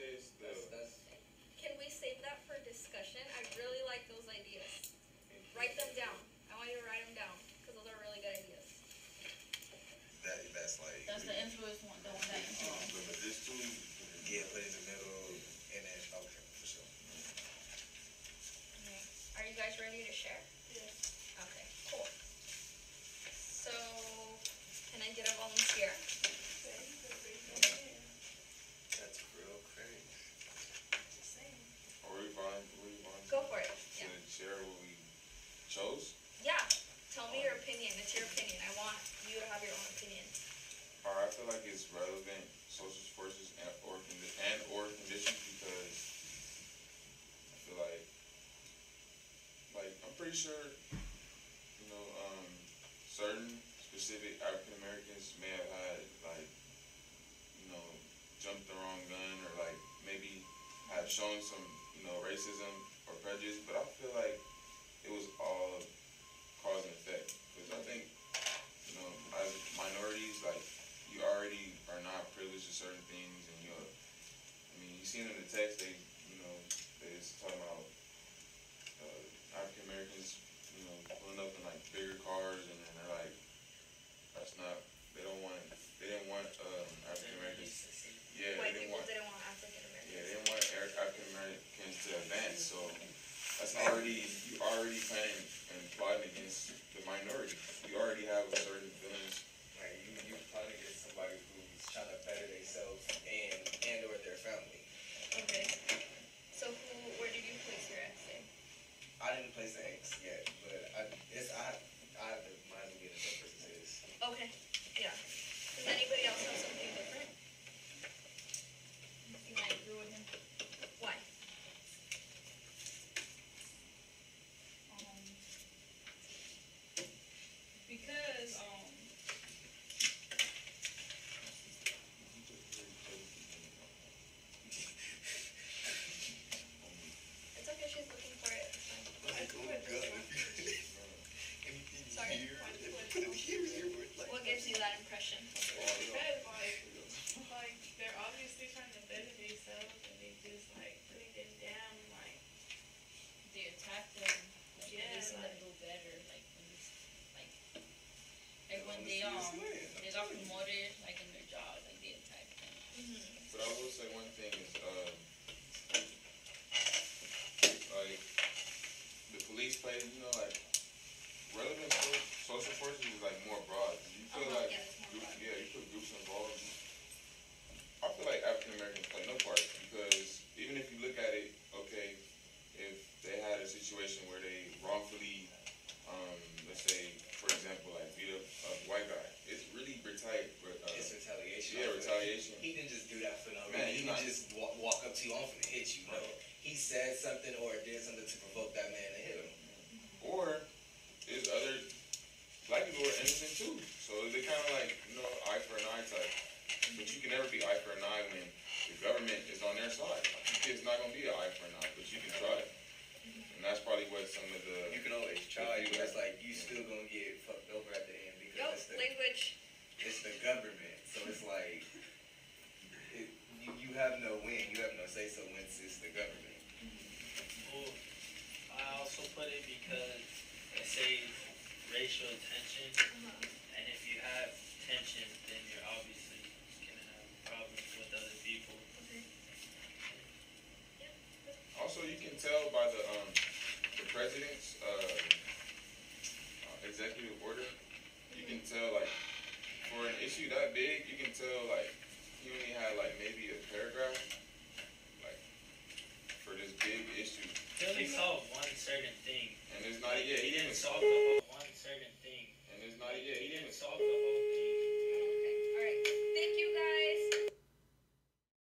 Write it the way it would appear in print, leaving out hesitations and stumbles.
say it's the. Can we save that for discussion? I really like those ideas. Write them down. I want you to write them down because those are really good ideas. That's like. That's the influence one, the one that influence. But this too, yeah, put it in the middle, and then okay, for sure. Okay. Are you guys ready to share? Yes. Okay, cool. So, can I get a volunteer? That's real crazy. Are we fine? Go for it. To Yeah. share what we chose? Yeah. Tell me your opinion. It's your opinion. I want you to have your own opinion. I feel like it's relevant social forces and or conditions because I feel like I'm pretty sure certain specific African Americans may have had jumped the wrong gun or maybe have shown some racism or prejudice, but I feel like it was all cause and effect because I think as minorities you already are not privileged to certain things, and you seen in the text they just talking about African Americans pulling up in bigger cars, and then they're like, that's not, they didn't want African Americans. Yeah, White people didn't want African Americans. Yeah, they didn't want African Americans to advance. So that's you already planning and plotting against the minority. You already have a certain feelings. Right, you plotting against somebody who's trying to better themselves and or their family. Okay. So where did you place your ex in? I didn't place the X yet, but I have to mind me getting that person's is. Okay. Yeah. Does anybody else have something different? You might agree with him. Why? Because It's okay. She's looking for it. It's fine. Sorry. What gives you that impression? because they're obviously trying to better themselves and they just putting them down They attack them. Yeah, They seem to do better. When they got promoted in their job, they attack them. But I will say one thing is the police play, relevant social forces is more broad. You feel Yeah, it's more broad. you put groups involved. I feel like African Americans play no part because even if you look at it, okay, if they had a situation where they wrongfully, let's say, for example, beat up a white guy, it's really It's retaliation. Yeah, retaliation. He didn't just do that for no Man, reason. He didn't just walk up to you, I'm finna hit you. No, he said something or did something to provoke that man to hit him. Or there's other black people are innocent too, so they kind of eye for an eye type. But you can never be eye for an eye when the government is on their side. It's not gonna be an eye for an eye, but you can try it. And that's probably what some of the You can always try, but it's you still gonna get fucked over at the end because Language. it's the government. So it's you have no win, you have no say so once it's the government. Well, I also put it because it saves racial tension, and if you have tension, then you're obviously gonna have problems with other people. Also, you can tell by the president's executive order. You can tell for an issue that big, you can tell he only had maybe a paragraph for this big issue. He only solved one certain thing. And it's not he didn't solve the whole one certain thing. And it's not he didn't solve the